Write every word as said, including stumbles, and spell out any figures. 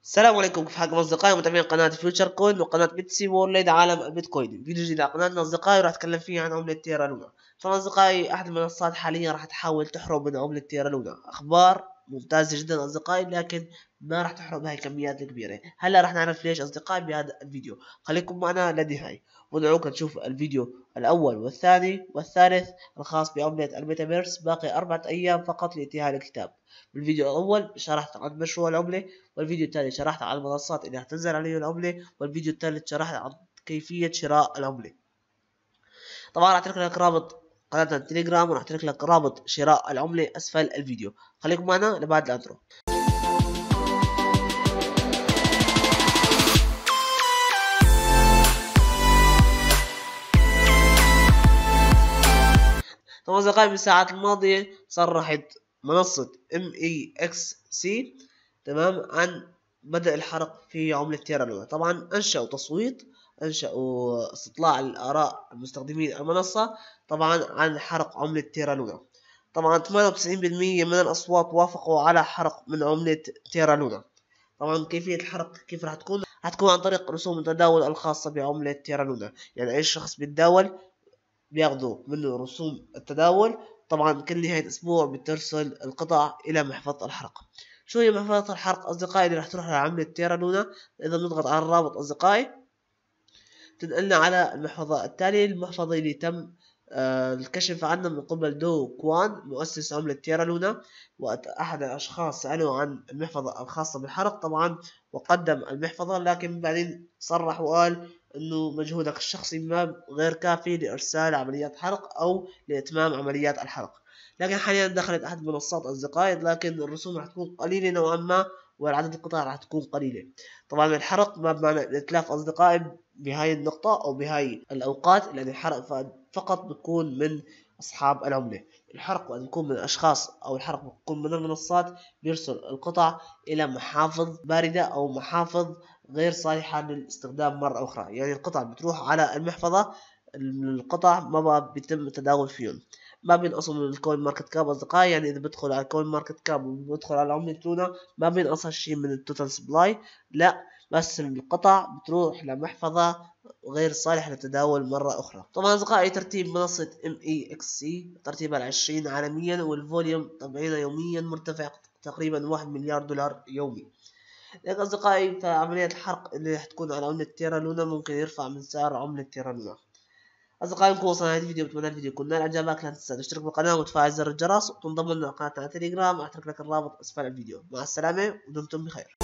السلام عليكم، كيف حالكم اصدقائي متابعين قناه فيوتشر كوين وقناه بيتسي وورلد عالم البيتكوين. فيديو جديد على قناتنا اصدقائي، راح اتكلم فيه عن عمله تيرا لونا. طبعا اصدقائي احد المنصات حاليا راح تحاول تحرم من عمله تيرا لونا. اخبار ممتازه جدا اصدقائي، لكن ما راح تحرم بهاي الكميات الكبيره. هلا راح نعرف ليش اصدقائي بهذا الفيديو. خليكم معنا للنهايه ودعوك نشوف الفيديو الاول والثاني والثالث الخاص بعمله الميتافيرس. باقي اربعه ايام فقط لانتهاء الكتاب. بالفيديو الاول شرحت عن مشروع العمله، والفيديو الثاني شرحت عن المنصات اللي هتنزل عليه العملة، والفيديو الثالث شرحت عن كيفية شراء العملة. طبعا راح اترك لك رابط قناتنا التليجرام، وراح اترك لك رابط شراء العملة اسفل الفيديو. خليكم معنا لبعد الانترو. طبعا اصدقائي بالساعات الماضية صرحت منصة ام اي اكس سي تمام عن بدء الحرق في عملة تيرا لونا. طبعا انشأوا تصويت، انشأوا استطلاع الآراء المستخدمين المنصة طبعا عن حرق عملة تيرا لونا. طبعا ثمانية وتسعين بالمئة من الأصوات وافقوا على حرق من عملة تيرا لونا. طبعا كيفية الحرق كيف راح تكون؟ راح تكون عن طريق رسوم التداول الخاصة بعملة تيرا لونا. يعني أي شخص بيتداول بياخذوا منه رسوم التداول. طبعا كل نهاية أسبوع بترسل القطع إلى محفظة الحرق. شو هي محفظة الحرق أصدقائي اللي راح تروح لعملة تيرا لونا؟ إذا بنضغط على الرابط أصدقائي تنقلنا على المحفظة التالية، المحفظة اللي تم آه الكشف عنها من قبل دو كوان مؤسس عملة تيرا لونا، وأحد الأشخاص سألوا عن المحفظة الخاصة بالحرق طبعا وقدم المحفظة، لكن بعدين صرح وقال انه مجهودك الشخصي ما غير كافي لارسال عمليات حرق او لاتمام عمليات الحرق. لكن حاليا دخلت احد المنصات اصدقائي، لكن الرسوم راح تكون قليله نوعا ما والعدد القطع راح تكون قليله. طبعا الحرق ما بمعنى الاتلاف اصدقائي بهاي النقطه او بهاي الاوقات، لان الحرق فقط بيكون من اصحاب العمله. الحرق وقت يكون من الاشخاص او الحرق بيكون من المنصات بيرسل القطع الى محافظ بارده او محافظ غير صالحة للاستخدام مرة أخرى. يعني القطع بتروح على المحفظة، القطع ما بيتم التداول فيهم، ما بينقصوا من الكوين ماركت كاب أصدقائي. يعني إذا بدخل على الكوين ماركت كاب وبدخل على عملة لونا ما بينقص شيء من التوتال سبلاي، لا، بس القطع بتروح لمحفظة غير صالحة للتداول مرة أخرى. طبعا أصدقائي ترتيب منصة ام اي اكس سي ترتيبها العشرين عالميا، والفوليوم تبعينها يوميا مرتفع تقريبا واحد مليار دولار يومي. لكن أصدقائي فعملية الحرق اللي راح تكون على عملة تيرا لونا ممكن يرفع من سعر عملة تيرا لونا. أصدقائي نكون وصلنا لهذا الفيديو، بتمنى الفيديو يكون نال إعجابك. لا تنسى تشترك بالقناة وتفعل زر الجرس وتنضم لنا قناتنا على تليجرام، أترك لك الرابط أسفل الفيديو. مع السلامة ودمتم بخير.